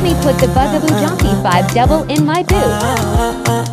me put the Bugaboo Donkey 5 double in my boot.